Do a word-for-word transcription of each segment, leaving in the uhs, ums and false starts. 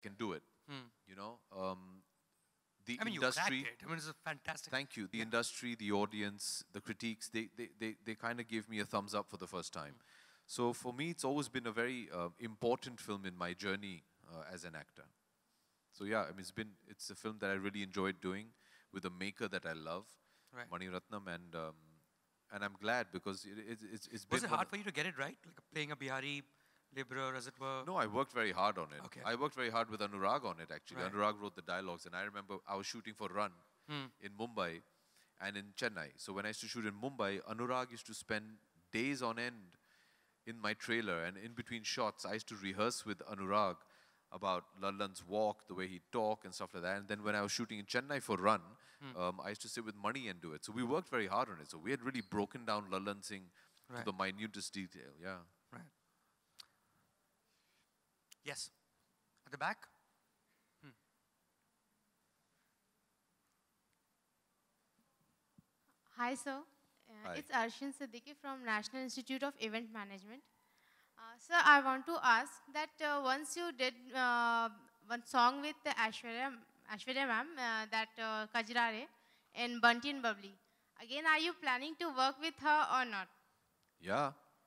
can do it. Hmm. You know, um, the I mean, industry. you cracked it. I mean, it's a fantastic. Thank you. The yeah. industry, the audience, the critiques, they, they, they, they kind of gave me a thumbs up for the first time. Mm. So for me, it's always been a very uh, important film in my journey uh, as an actor. So yeah, I mean, it's been, it's a film that I really enjoyed doing with a maker that I love, right. Mani Ratnam, and um, and I'm glad because it, it, it's, it's been... Was it hard for you to get it right? Like playing a Bihari laborer, as it were? No, I worked very hard on it. Okay. I worked very hard with Anurag on it, actually. Right. Anurag wrote the dialogues, and I remember I was shooting for Run hmm. in Mumbai and in Chennai. So when I used to shoot in Mumbai, Anurag used to spend days on end in my trailer, and in between shots, I used to rehearse with Anurag about Lallan's walk, the way he'd talk and stuff like that. And then when I was shooting in Chennai for Run, hmm. um, I used to sit with Mani and do it. So we worked very hard on it. So we had really broken down Lallan Singh right. to the minutest detail, yeah. Right. Yes. At the back? Hmm. Hi, sir. Uh, Hi. It's Arshin Siddiqui from National Institute of Event Management. Uh, sir, I want to ask that uh, once you did uh, one song with Aishwarya, Aishwarya ma'am, uh, that uh, Kajrare in Bunty and Bubbly. Again, are you planning to work with her or not? Yeah.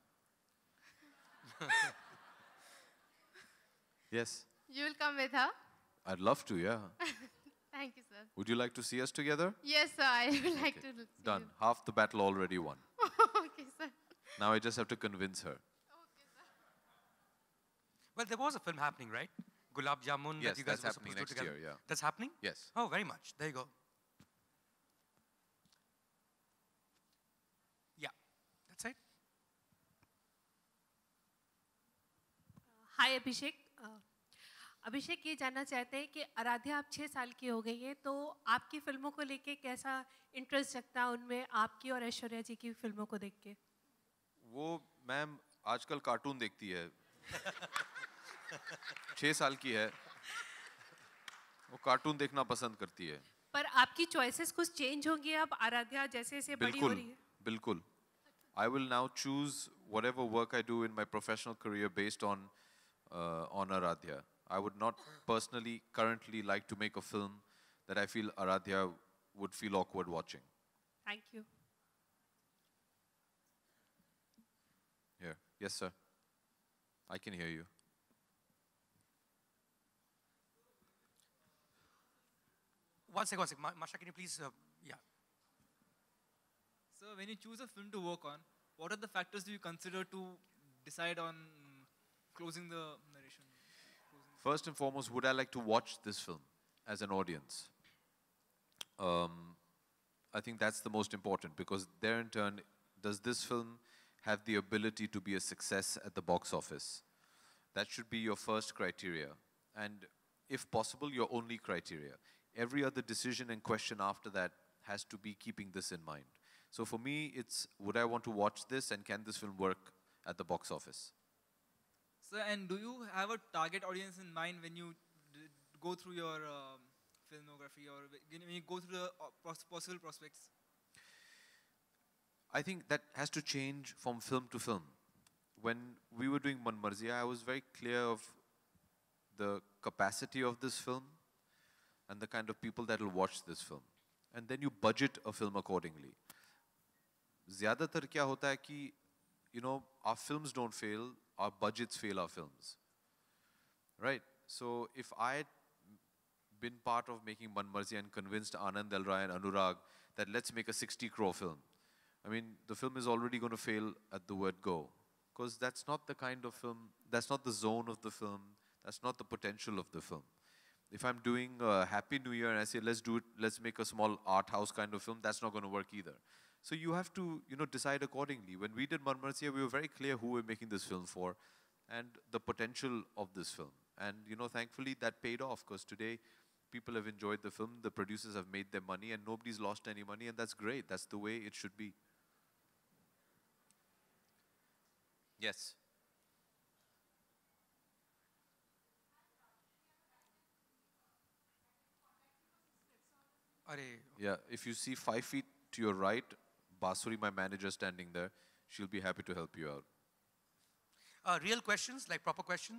Yes. You will come with her? I'd love to, yeah. Thank you, sir. Would you like to see us together? Yes, sir. I would like okay. to see Done. you. Half the battle already won. Okay, sir. Now I just have to convince her. Okay, sir. Well, there was a film happening, right? Gulab Jamun. Yes, that you guys that's were happening supposed next to do together. year, yeah. That's happening? Yes. Oh, very much. There you go. Yeah, that's it. हाय अभिषेक अभिषेक ये जानना चाहते हैं कि आराध्या आप छः साल की हो गई हैं तो आपकी फिल्मों को लेके कैसा इंटरेस्ट जगता है उनमें आपकी और ऐश्वर्या जी की फिल्मों को देख के वो मैम आजकल कार्टून देखती है छः साल की है वो कार्टून देखना पसंद करती है पर आपकी चॉइसेस कुछ चेंज होंगी अब आराध्या जैसे जैसे बड़ी हो रही है बिल्कुल I will now choose whatever work I do in my professional career based on uh, on Aradhya. I would not personally currently like to make a film that I feel Aradhya would feel awkward watching. Thank you. Here. Yes, sir. I can hear you. One second, one second. Ma Masha, can you please, uh, yeah. So when you choose a film to work on, what are the factors do you consider to decide on closing the narration? Closing First and foremost, would I like to watch this film as an audience? Um, I think that's the most important because there in turn, does this film have the ability to be a success at the box office? That should be your first criteria. And if possible, your only criteria. Every other decision and question after that has to be keeping this in mind. So for me, it's would I want to watch this and can this film work at the box office? So, and do you have a target audience in mind when you d go through your um, filmography or when you go through the uh, possible prospects? I think that has to change from film to film. When we were doing Man Marziya, I was very clear of the capacity of this film and the kind of people that will watch this film. And then you budget a film accordingly. ज़्यादातर क्या होता है कि, you know, our films don't fail, our budgets fail our films. Right? So if I had been part of making Man Marziya and convinced Anand L. Rai and Anurag that let's make a sixty crore film, I mean, the film is already going to fail at the word go. Because that's not the kind of film, that's not the zone of the film, that's not the potential of the film. If I'm doing a Happy New Year and I say, let's do it, let's make a small art house kind of film, that's not going to work either. So you have to, you know, decide accordingly. When we did Man Marziya, we were very clear who we're making this film for and the potential of this film. And, you know, thankfully that paid off because today people have enjoyed the film, the producers have made their money and nobody's lost any money and that's great. That's the way it should be. Yes. Yeah, if you see five feet to your right, Basuri, my manager, standing there, she'll be happy to help you out. Uh, real questions, like proper questions?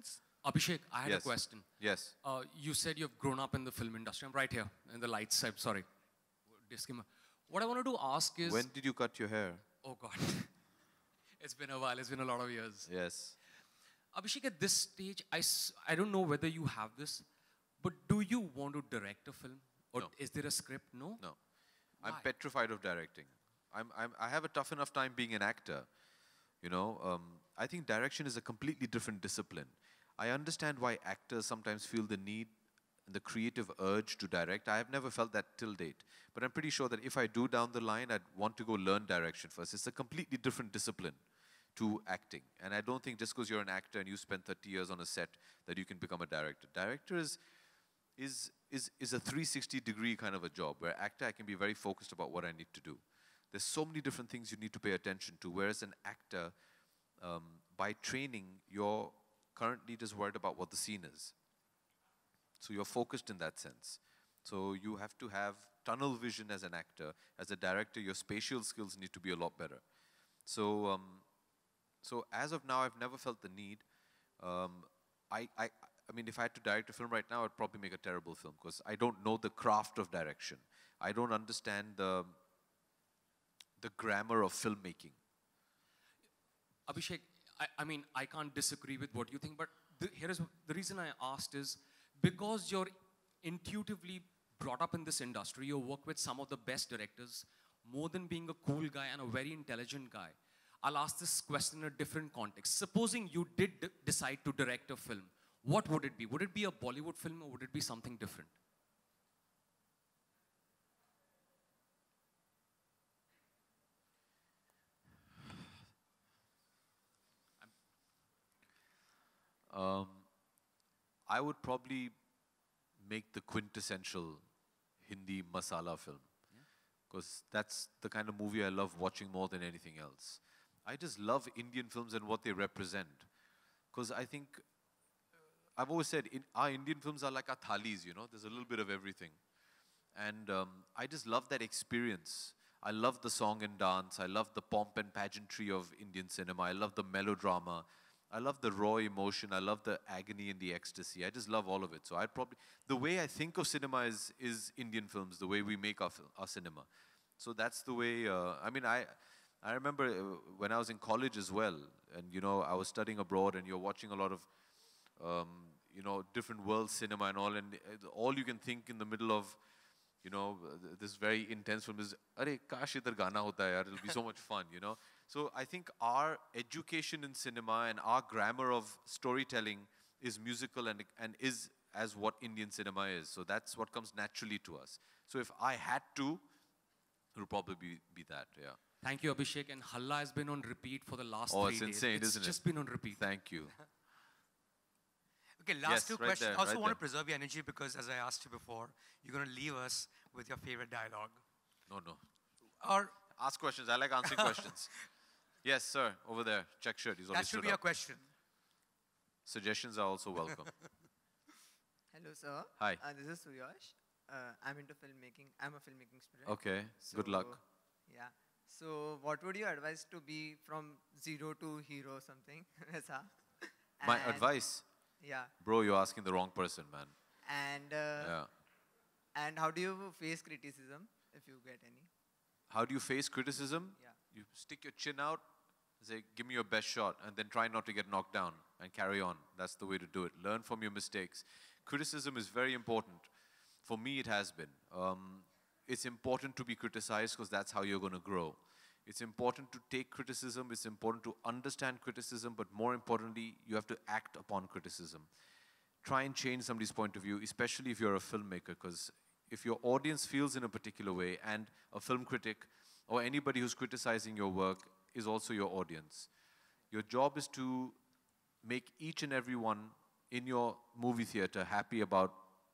Abhishek, I had Yes. a question. Yes. Uh, you said you've grown up in the film industry. I'm right here in the lights. I'm sorry. Disclaimer. What I wanted to ask is... When did you cut your hair? Oh, God. It's been a while. It's been a lot of years. Yes. Abhishek, at this stage, I, s- I don't know whether you have this, but do you want to direct a film? Or No. is there a script? No? No. I'm Why? petrified of directing. I'm, I'm, I have a tough enough time being an actor. You know, um, I think direction is a completely different discipline. I understand why actors sometimes feel the need and the creative urge to direct. I have never felt that till date. But I'm pretty sure that if I do down the line, I'd want to go learn direction first. It's a completely different discipline to acting. And I don't think just because you're an actor and you spend thirty years on a set that you can become a director. Director is, is, is, is a three sixty degree kind of a job, where actor, I can be very focused about what I need to do. There's so many different things you need to pay attention to, whereas an actor, um, by training, you're currently just worried about what the scene is. So you're focused in that sense. So you have to have tunnel vision as an actor. As a director, your spatial skills need to be a lot better. So, um, so as of now, I've never felt the need. Um, I, I, I mean, if I had to direct a film right now, I'd probably make a terrible film because I don't know the craft of direction. I don't understand the, the grammar of filmmaking. Abhishek, I, I mean, I can't disagree with what you think, but the, here is the reason I asked is because you're intuitively brought up in this industry, you work with some of the best directors, more than being a cool guy and a very intelligent guy. I'll ask this question in a different context. Supposing you did d- decide to direct a film, what would it be? Would it be a Bollywood film or would it be something different? Um, I would probably make the quintessential Hindi masala film. Because that's the kind of movie I love watching more than anything else. I just love Indian films and what they represent. Because I think, I've always said, in, our Indian films are like our thalis, you know, there's a little bit of everything. And um, I just love that experience. I love the song and dance. I love the pomp and pageantry of Indian cinema. I love the melodrama. I love the raw emotion. I love the agony and the ecstasy. I just love all of it. So I'd probably, the way I think of cinema is, is Indian films, the way we make our, fil- our cinema. So that's the way, uh, I mean, I, I remember uh, when I was in college as well, and you know, I was studying abroad and you're watching a lot of, um, you know, different world cinema and all, and uh, all you can think in the middle of, you know, uh, this very intense film is, "Arey, kash idhar gana hota hai yaar, it'll be so much fun," you know. So I think our education in cinema and our grammar of storytelling is musical and, and is as what Indian cinema is. So that's what comes naturally to us. So if I had to, it would probably be, be that, yeah. Thank you, Abhishek. And Halla has been on repeat for the last Oh, three it's days. insane, it's isn't it? just been on repeat. Thank you. Okay, last Yes, two right questions. there, I also right want to there. preserve your energy because, as I asked you before, you're going to leave us with your favorite dialogue. No, no. Or Ask questions. I like answering questions. Yes, sir. Over there. Check shirt. He's that already should stood be a up. question. Suggestions are also welcome. Hello, sir. Hi. Uh, this is Suyash. Uh, I'm into filmmaking. I'm a filmmaking student. Okay. Good luck. Yeah. So, what would you advise to be from zero to hero or something? Aisa. My And- advice? Yeah. Bro, you're asking the wrong person, man. And uh, Yeah. and how do you face criticism if you get any? How do you face criticism? Yeah. You stick your chin out, say, give me your best shot, and then try not to get knocked down and carry on. That's the way to do it. Learn from your mistakes. Criticism is very important. For me, it has been. Um, it's important to be criticized because that's how you're going to grow. It's important to take criticism. It's important to understand criticism, but more importantly, you have to act upon criticism. Try and change somebody's point of view, especially if you're a filmmaker, because if your audience feels in a particular way and a film critic or anybody who's criticizing your work is also your audience, your job is to make each and every one in your movie theater happy about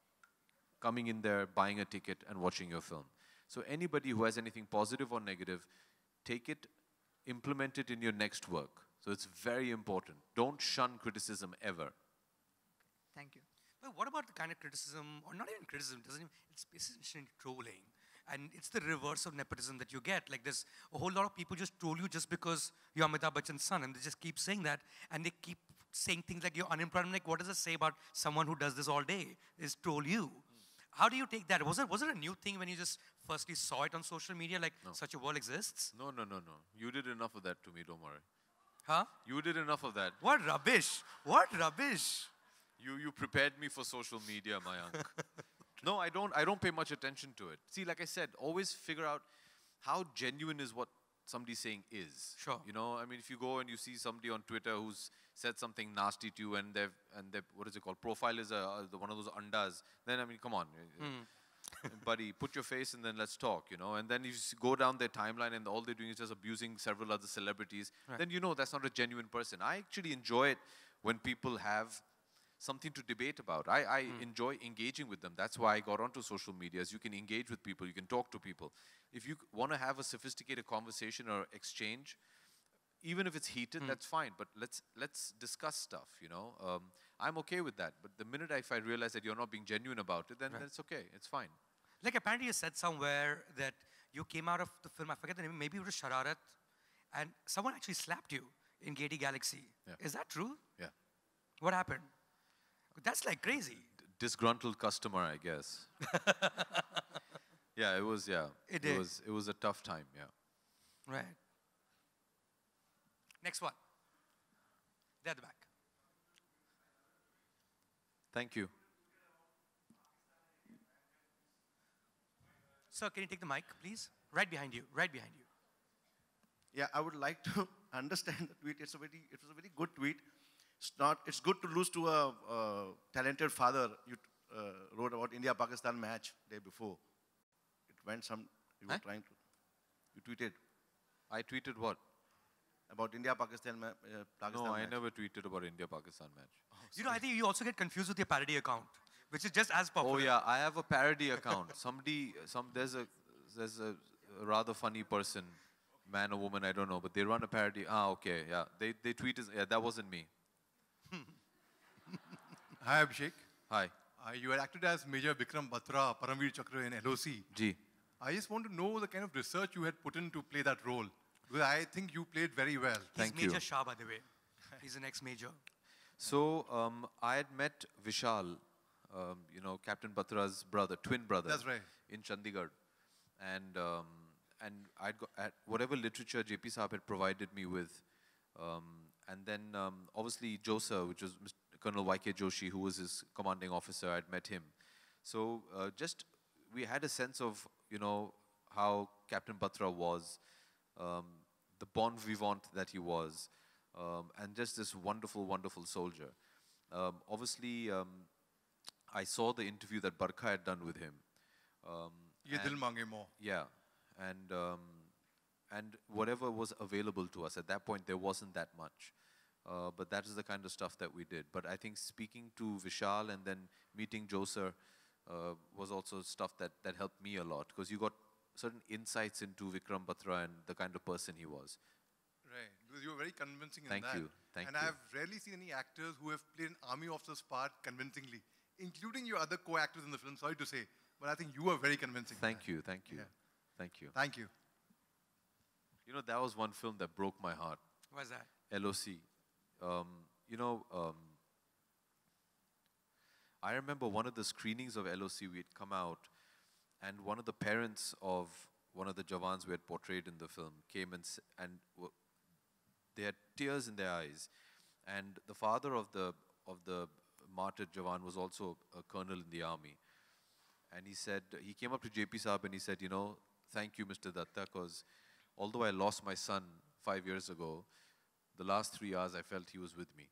coming in there, buying a ticket, and watching your film. So anybody who has anything positive or negative, take it, implement it in your next work. So it's very important. Don't shun criticism ever. Thank you. But what about the kind of criticism, or not even criticism, doesn't even, it's basically trolling. And it's the reverse of nepotism that you get. Like there's a whole lot of people just troll you just because you're Amitabh Bachchan's son, and they just keep saying that, and they keep saying things like you're unemployed. I'm like, what does it say about someone who does this all day? Is troll you. How do you take that? Was it, was it a new thing when you just firstly saw it on social media, like No. such a world exists? No, no, no, no. You did enough of that to me, don't worry. Huh? You did enough of that. What rubbish? What rubbish? You, you prepared me for social media, Mayank. No, I don't, I don't pay much attention to it. See, like I said, always figure out how genuine is what somebody's saying is. Sure. You know, I mean, if you go and you see somebody on Twitter who's said something nasty to you and they've, and they what is it called, profile is a, a, one of those undas, then, I mean, come on. Buddy, put your face and then let's talk, you know. And then you s- go down their timeline and all they're doing is just abusing several other celebrities. Right. Then you know that's not a genuine person. I actually enjoy it when people have something to debate about. I, I enjoy engaging with them. That's why I got onto social medias. You can engage with people. You can talk to people. If you want to have a sophisticated conversation or exchange, even if it's heated, that's fine. But let's let's discuss stuff. You know, um, I'm okay with that. But the minute I, if I realize that you're not being genuine about it, then, then it's okay. It's fine. Like apparently you said somewhere that you came out of the film, I forget the name, maybe it was Shararat, and someone actually slapped you in Gaiety Galaxy. Yeah. Is that true? Yeah. What happened? That's like crazy. Disgruntled customer, I guess. Yeah, it was. Yeah, It did. was. It was a tough time. Yeah. Right. Next one. There at the back. Thank you. Sir, can you take the mic, please? Right behind you, right behind you. Yeah, I would like to understand the tweet. It's a very, it was a very good tweet. It's not. It's good to lose to a, a talented father. You uh, wrote about India-Pakistan match day before. It went some. You were Huh? trying to. You tweeted I tweeted what? about India-Pakistan ma- uh, Pakistan No, I match. never tweeted about India-Pakistan match. You know, I think you also get confused with your parody account, which is just as popular. Oh yeah, I have a parody account. Somebody, some there's a there's a rather funny person, man or woman, I don't know, but they run a parody. Ah, okay, yeah. They they tweet is yeah, that wasn't me. Hi, Abhishek. Hi, Uh, you had acted as Major Vikram Batra, Paramveer Chakra in L O C. G. I just want to know the kind of research you had put in to play that role. Because I think you played very well. He's Thank Major you. Shah, by the way. He's an ex-major. So um, I had met Vishal, um, you know, Captain Batra's brother, twin brother. That's right. In Chandigarh, and um, and I'd got at whatever literature J P Saab had provided me with, um, and then um, obviously Josa, which was Mister Colonel Y K Joshi, who was his commanding officer. I'd met him, so uh, just we had a sense of you know how Captain Batra was, um, the bon vivant that he was, um, and just this wonderful, wonderful soldier. Um, obviously, um, I saw the interview that Barkha had done with him. Um, Ye and- dil mange mo. yeah, and um, and whatever was available to us at that point, there wasn't that much, uh, but that is the kind of stuff that we did. But I think speaking to Vishal and then meeting Joser uh, was also stuff that that helped me a lot because you got certain insights into Vikram Batra and the kind of person he was. Right. Because you were very convincing Thank in that. you, thank and you. I've rarely seen any actors who have played an army officer's part convincingly, including your other co-actors in the film, sorry to say. But I think you were very convincing. in Thank that. you, thank you, Yeah. thank you. Thank you. You know, that was one film that broke my heart. What's that? L O C. Um, you know, um, I remember one of the screenings of L O C, we had come out, and one of the parents of one of the Jawans we had portrayed in the film came and, s- and w- they had tears in their eyes. And the father of the, of the martyred Jawan was also a colonel in the army. And he said, he came up to J P Saab and he said, you know, thank you, Mister Datta, because although I lost my son five years ago, the last three hours I felt he was with me.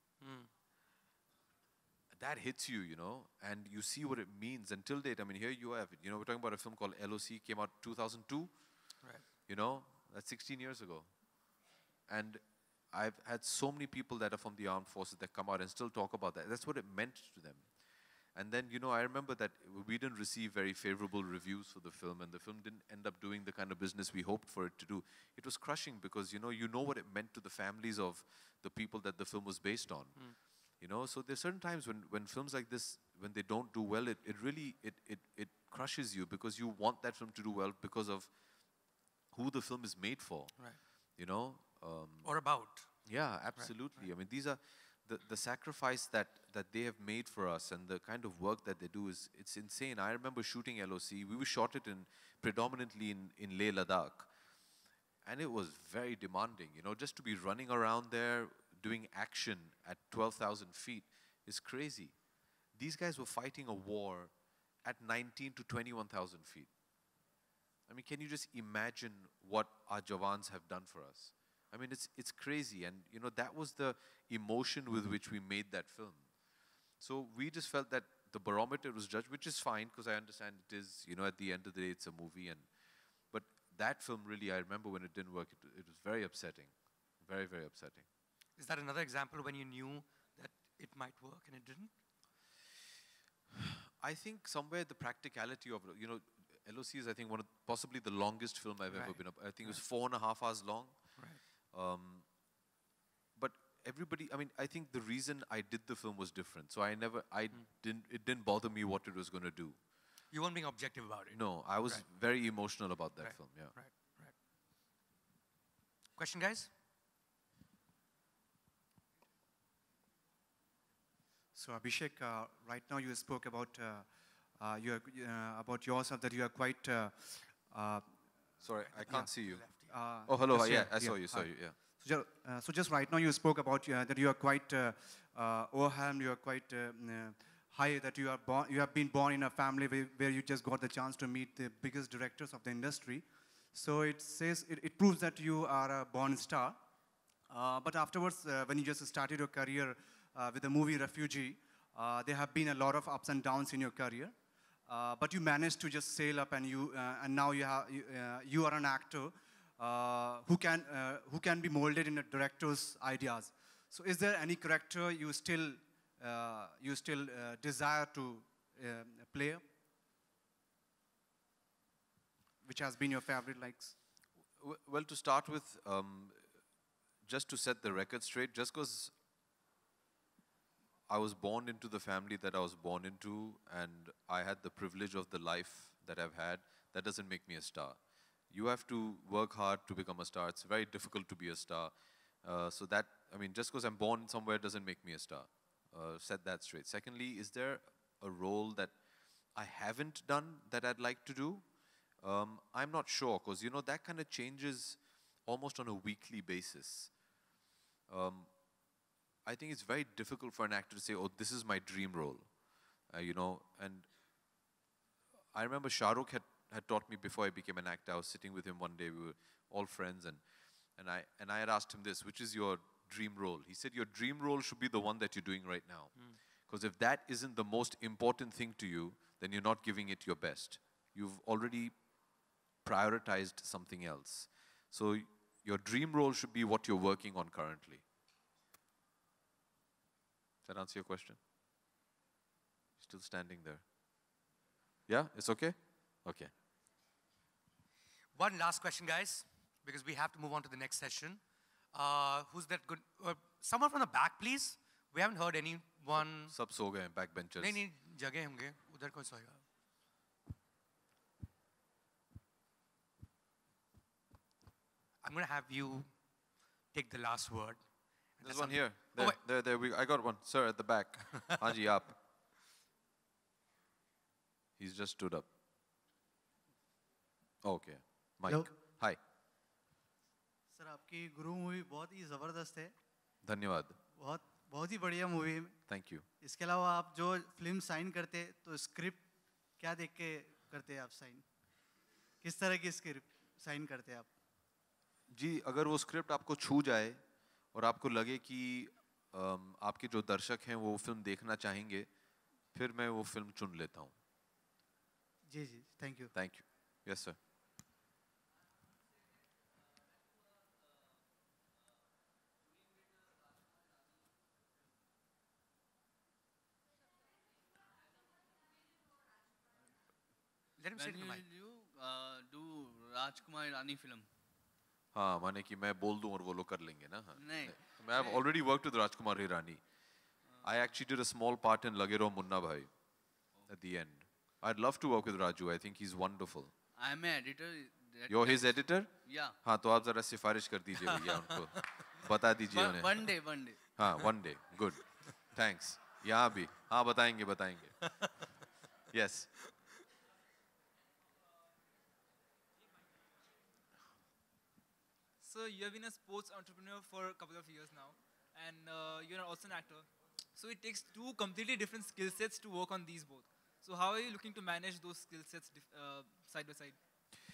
That hits you, you know, and you see what it means. Until date, I mean, here you have it. You know, we're talking about a film called L O C, came out two thousand two. Right. You know, that's sixteen years ago. And I've had so many people that are from the armed forces that come out and still talk about that. That's what it meant to them. And then, you know, I remember that we didn't receive very favorable reviews for the film, and the film didn't end up doing the kind of business we hoped for it to do. It was crushing because, you know, you know what it meant to the families of the people that the film was based on. You know, so there's certain times when, when films like this, when they don't do well, it, it really, it, it, it crushes you because you want that film to do well because of who the film is made for. Right. You know? Um, Or about. yeah, absolutely. I mean, these are, the, the sacrifice that, that they have made for us and the kind of work that they do is, it's insane. I remember shooting L O C. We shot it in predominantly in, in Leh Ladakh. And it was very demanding, you know, just to be running around there doing action at twelve thousand feet is crazy. These guys were fighting a war at nineteen to twenty-one thousand feet. I mean, can you just imagine what our Jawans have done for us? I mean, it's, it's crazy. And, you know, that was the emotion with which we made that film. So we just felt that the barometer was judged, which is fine, because I understand it is, you know, at the end of the day, it's a movie. And but that film really, I remember when it didn't work, it, it was very upsetting. Very, very upsetting. Is that another example when you knew that it might work and it didn't? I think somewhere the practicality of, you know, L O C is, I think, one of possibly the longest film I've Right. ever been up. I think Right. it was four and a half hours long. Right. Um, but everybody, I mean, I think the reason I did the film was different. So I never, I didn't, it didn't bother me what it was going to do. You weren't being objective about it. No, I was Right. very emotional about that Right. film, yeah. Right, right. Question, guys? So Abhishek, uh, right now you spoke about uh, uh, you are, uh, about yourself that you are quite. Uh, uh, Sorry, I can't yeah. see you. Uh, Oh, hello, just yeah, here, I saw here. you, saw Hi. you, yeah. So, ju- uh, so just right now you spoke about uh, that you are quite uh, uh, overwhelmed, you are quite uh, uh, high, that you are born, you have been born in a family where, where you just got the chance to meet the biggest directors of the industry. So it says, it, it proves that you are a born star. Uh, but afterwards, uh, when you just started your career uh, with the movie Refugee, uh, there have been a lot of ups and downs in your career. Uh, but you managed to just sail up, and you uh, and now you have you, uh, you are an actor uh, who can uh, who can be molded in a director's ideas. So, is there any character you still uh, you still uh, desire to uh, play, which has been your favorite likes? W- Well, to start with, um, just to set the record straight, just because I was born into the family that I was born into, and I had the privilege of the life that I've had, that doesn't make me a star. You have to work hard to become a star. It's very difficult to be a star. Uh, so that, I mean, just because I'm born somewhere doesn't make me a star. Uh, set that straight. Secondly, is there a role that I haven't done that I'd like to do? Um, I'm not sure, because, you know, that kind of changes almost on a weekly basis. Um, I think it's very difficult for an actor to say, oh, this is my dream role, uh, you know. And I remember Shah Rukh had, had taught me before I became an actor. I was sitting with him one day, we were all friends, and, and, I, and I had asked him this, which is your dream role? He said, your dream role should be the one that you're doing right now. Because if that isn't the most important thing to you, then you're not giving it your best. You've already prioritized something else. So your dream role should be what you're working on currently. Does that answer your question? Still standing there. Yeah, it's okay? Okay. One last question, guys, because we have to move on to the next session. Uh, who's that good? Uh, someone from the back, please. We haven't heard anyone. Sab so gaye, backbenchers. नहीं नहीं जगह होंगे उधर कौन सोएगा? I'm going to have you take the last word. There's That's one something- here. Oh, There, wait. there, there. We, I got one. Sir, at the back. Haji, up. He's just stood up. Okay. Mike. Hello. Hi. Sir आपकी Guru movie बहुत ही ज़बरदस्त है, धन्यवाद. बहुत बहुत ही बढ़िया movie है. Thank you. इसके अलावा आप जो फिल्म साइन करते तो स्क्रिप्ट क्या देख के करते हैं आप साइन? किस तरह की स्क्रिप्ट साइन करते हैं आप? जी, अगर वो स्क्रिप्ट आपको छू जाए और आपको लगे कि अम, आपके जो दर्शक हैं वो फिल्म देखना चाहेंगे, फिर मैं वो फिल्म चुन लेता हूँ. जी जी, thank you. Thank you. Yes, sir. Let him say When it in you, the mic. you uh, do Rajkumar Irani film? हाँ, माने कि मैं बोल दूं और वो लोग कर लेंगे ना. हाँ. नहीं. मैं I've already worked with Rajkumar Hirani. I actually did a small part in Lage Raho Munna Bhai at the end. I'd love to work with Raju. I think he's wonderful. I'm an editor. that- You're his editor? Yeah. हाँ, तो आप जरा सिफारिश कर दीजिए भैया उनको. बता दीजिए One, उन्हें. one day, one day. हाँ, one day. Good. Thanks. यहाँ भी. हाँ, बताएंगे, बताएंगे. Yes. So you have been a sports entrepreneur for a couple of years now, and uh, you're also an actor. So it takes two completely different skill sets to work on these both. So how are you looking to manage those skill sets uh, side by side?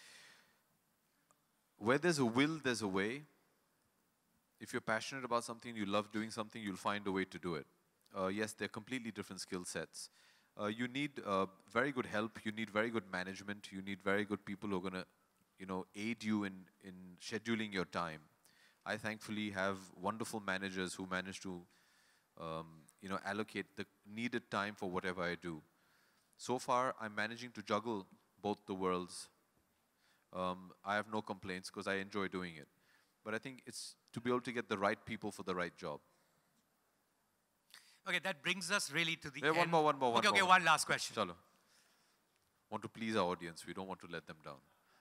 Where there's a will, there's a way. If you're passionate about something, you love doing something, you'll find a way to do it. Uh, yes, they're completely different skill sets. Uh, you need uh, very good help, you need very good management, you need very good people who are going to, you know, aid you in, in scheduling your time. I thankfully have wonderful managers who manage to, um, you know, allocate the needed time for whatever I do. So far, I'm managing to juggle both the worlds. Um, I have no complaints because I enjoy doing it. But I think it's to be able to get the right people for the right job. Okay, that brings us really to the Wait, end. one more, one more, one okay, more. Okay, one last question. Chalo. Want to please our audience. We don't want to let them down.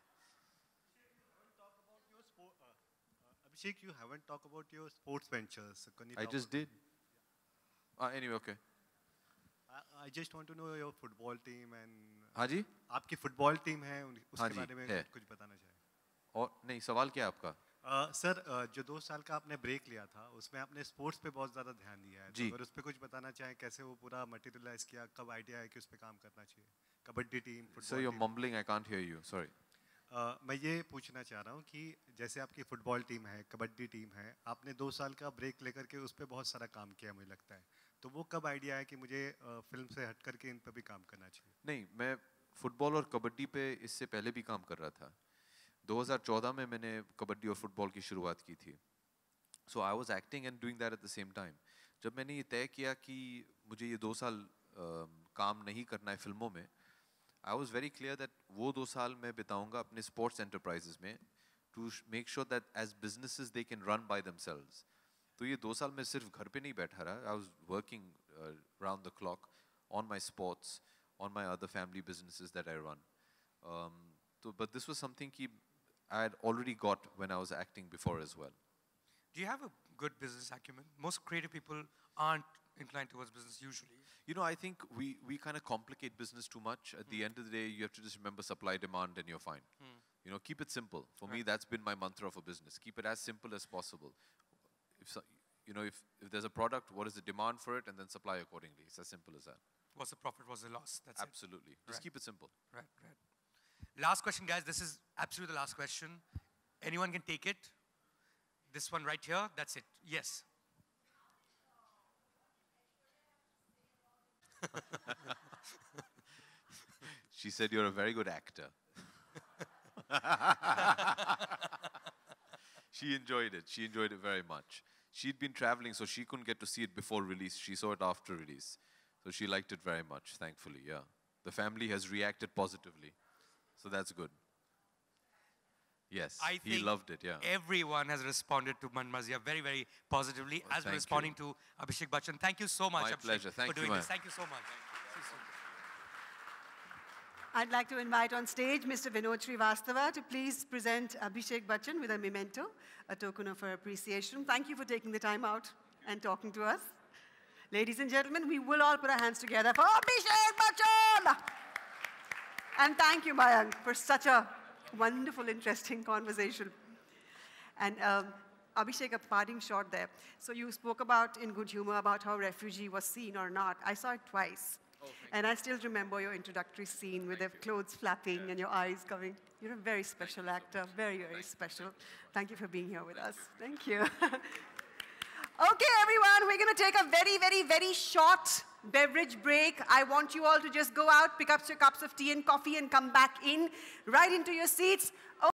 Abhishek, you haven't talked about your sports ventures. Can you I talk just did. Uh, anyway, okay. I, I just want to know your football team and हाँ जी? आपकी football team है उन- हाँ उसके जी, बारे में है। कुछ बताना चाहें। और नहीं, सवाल क्या है आपका? Uh, सर uh, जो दो साल का आपने ब्रेक लिया था उसमें आपने स्पोर्ट्स पे बहुत ज़्यादा ध्यान दिया है जी। तो अगर उस पर कुछ बताना चाहें कैसे वो पूरा मटेरियलाइज किया कब आइडिया है कि उस पर काम करना चाहिए kabaddi team Sir, you're mumbling. I can't hear you. Sorry. Uh, मैं ये पूछना चाह रहा हूँ कि जैसे आपकी फुटबॉल टीम है कबड्डी टीम है आपने दो साल का ब्रेक लेकर के उस पर बहुत सारा काम किया मुझे लगता है तो वो कब आइडिया है कि मुझे uh, फिल्म से हट करके इन पर भी काम करना चाहिए नहीं, मैं फुटबॉल और कबड्डी पे इससे पहले भी काम कर रहा था. दो हज़ार चौदह में मैंने कबड्डी और फुटबॉल की शुरुआत की थी. So I was acting and doing that at the same time. जब मैंने ये तय किया कि मुझे ये दो साल uh, काम नहीं करना है फिल्मों में, I was very clear that वो दो साल मैं बिताऊंगा अपने स्पोर्ट्स एंटरप्राइजेस में to make sure that as businesses they can run by themselves. तो ये दो साल मैं सिर्फ घर पे नहीं बैठा रहा. I was working round the clock on my sports, on my other family businesses that I run. Um, so, but this was something ki I had already got when I was acting before as well. Do you have a good business acumen? Most creative people aren't inclined towards business usually. You know, I think we, we kind of complicate business too much. At the end of the day, you have to just remember supply, demand, and you're fine. Hmm. You know, keep it simple. For me, Right. that's been my mantra for business. Keep it as simple as possible. If so, you know, if, if there's a product, what is the demand for it, and then supply accordingly. It's as simple as that. What's the profit, what's the loss? That's Absolutely. it. Just Right. keep it simple. Right, right. Last question, guys. This is absolutely the last question. Anyone can take it. This one right here, that's it. Yes. She said you're a very good actor. She enjoyed it. She enjoyed it very much. She'd been traveling, so she couldn't get to see it before release. She saw it after release. So she liked it very much, thankfully, yeah. The family has reacted positively. So that's good. Yes, I he think loved it, yeah. everyone has responded to Man Marzia very, very positively, Well, as we're thank responding to Abhishek Bachchan. Thank you so much, My Abhishek, pleasure. Thank for you, doing man. this. Thank you so much. I'd like to invite on stage Mister Vinod Srivastava to please present Abhishek Bachchan with a memento, a token of our appreciation. Thank you for taking the time out and talking to us. Ladies and gentlemen, we will all put our hands together for Abhishek Bachchan! And thank you, Mayank, for such a wonderful, interesting conversation. And um, Abhishek, a parting shot there. So you spoke about, in good humor, about how refugee was seen or not. I saw it twice. Oh, and I still remember your introductory scene with the clothes flapping and your eyes coming. You're a very special actor, very, very special. Thank you for being here with us. Thank you. Okay, everyone, we're going to take a very, very, very short beverage break. I want you all to just go out, pick up your cups of tea and coffee, and come back in, right into your seats.